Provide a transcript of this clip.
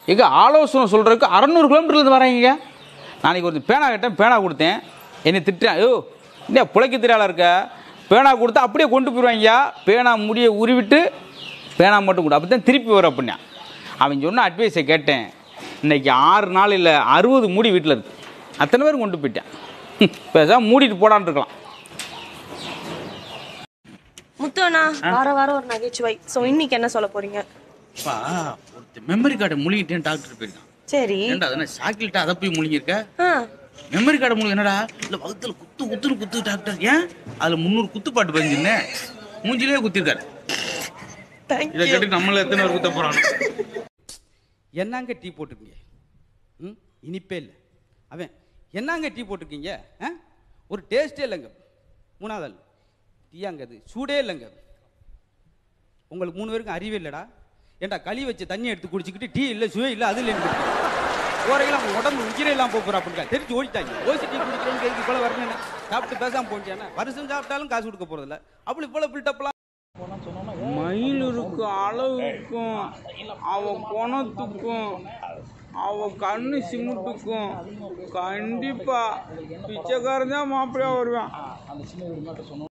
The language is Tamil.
எங்க ஆலோசனை சொல்கிறதுக்கு 600 கிலோமீட்டர்லேருந்து வராங்க. நாளைக்கு ஒரு பேனா கேட்டேன், பேனா கொடுத்தேன், என்னை திட்டுறேன். ஐயோ இல்லையா பிழைக்க தெரியாத இருக்க, பேனா கொடுத்தா அப்படியே கொண்டு போயிடுவாங்கய்யா, பேனா முடியை உருவிட்டு பேனா மட்டும் கொடு, அப்போ தான் திருப்பி வரும் அப்படின்னா. அவன் சொன்ன அட்வைஸை கேட்டேன். இன்றைக்கி 6 நாள் இல்லை 60 மூடி வீட்டில் இருக்குது. அத்தனை பேரும் கொண்டு போயிட்டேன். பேசாமல் மூடிட்டு போடான்னு இருக்கலாம். முத்துவண்ணா, வார வாரம் ஒரு நகைச்சுவை. ஸோ இன்னைக்கு என்ன சொல்ல போறீங்க? மெமரி கார்டை முழுகிட்டேன்னு டாக்டர் போயிருக்கான். சரி, ஏன்டா அதெல்லாம் சாக்கில்ட்டா அதை போய் முழுங்கிருக்க? மெமரி கார்டை முழுங்க என்னடா இல்லை வகுத்துல குத்து டாக்டர். ஏன் அதில் 300 குத்துப்பாட்டு பதிஞ்சுன்னு மூஞ்சிலே குத்திருக்காரு. இதை கேட்டு நம்மள எத்தனை பேர் குத்த போறாங்க? என்னங்க டீ போட்டிருக்கீங்க? இனிப்பே இல்லை. அவன் என்னங்க டீ போட்டிருக்கீங்க? ஒரு டேஸ்டே இல்லைங்க. 3வது ஆள் டீயாங்க, அது சூடே இல்லைங்க. உங்களுக்கு 3 பேருக்கும் அறிவே இல்லைடா. ஏன்டா களி வச்சு தண்ணி எடுத்து குடிச்சிக்கிட்டு டீ இல்லை சுவை இல்லை அது இல்லைன்னு போறையெல்லாம் உடம்பு உயிரெல்லாம் போகிறா அப்படின்னா தெரிஞ்சு ஓடிட்டாங்க. ஓசி டீ குடிக்கிறேன்னு கேட்க போல வரணும். சாப்பிட்டு பேசாமல் போயிட்டானே, வருஷம் சாப்பிட்டாலும் காசு கொடுக்க போகிறதில்ல. அப்படி போல பில்டப்லாம் மயிலுக்கு அளவுக்கும் அவ குணத்துக்கும் அவ கண்ணு சிமுட்டுக்கும் கண்டிப்பா பிச்சைக்காரன் தான் மாப்பிள்ளையா வருவான்.